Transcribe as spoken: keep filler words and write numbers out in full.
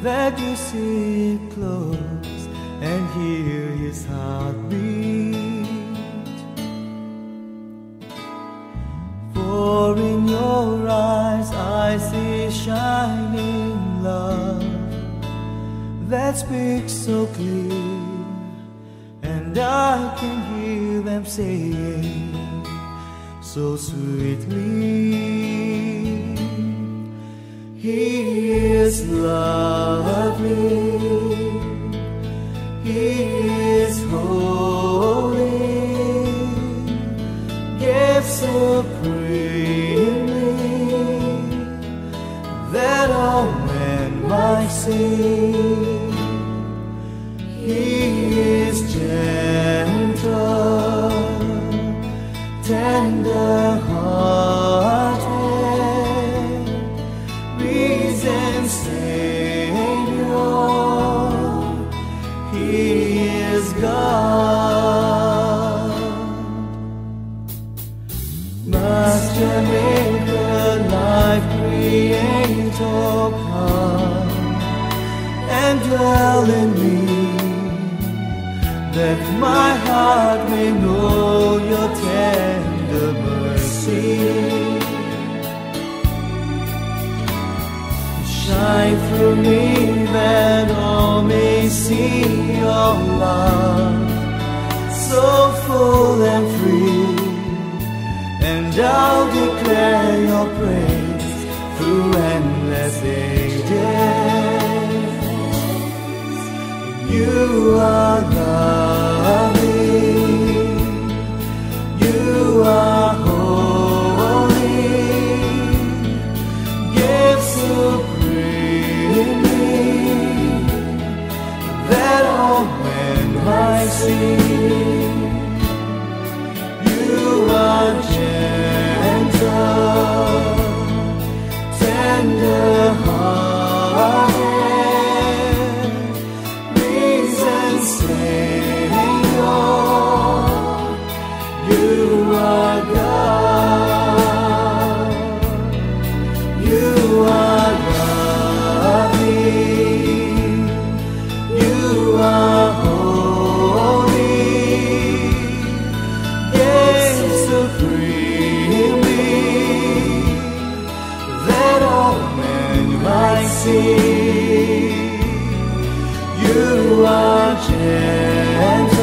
that you sit close and hear his heartbeat. For in your eyes I see shining love that speaks so clear, and I can hear them saying so sweetly, He is lovely, He is holy, gives supremely, that all men might see. He is gentle, tender-hearted, risen Savior. He is God, Master, Maker, Life Creator, come and dwell in me, that my heart may know your tender mercy. Shine through me that all may see your love, so full and free, and I'll declare your praise through endless ages. You are lovely, you are holy, give supremely, that all men might see. You are gentle, tender-hearted, risen Savior. You are God, you are lovely, you are holy, yes, supremely, that all men might see. You are gentle,